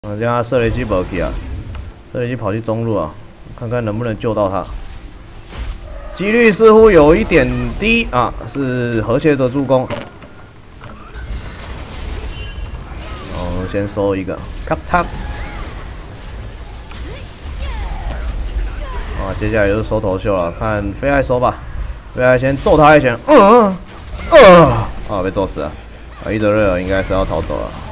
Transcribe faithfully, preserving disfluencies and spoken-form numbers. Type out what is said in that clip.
啊，这样射雷机没去啊，射雷机跑去中路啊，看看能不能救到他。几率似乎有一点低啊，是和谐的助攻。哦，先收一个，咔嚓。啊，接下来就是收头秀了，看飞爱收吧。飞爱先揍他一拳，嗯嗯，呃，啊，被揍死了。啊，伊泽瑞尔应该是要逃走了。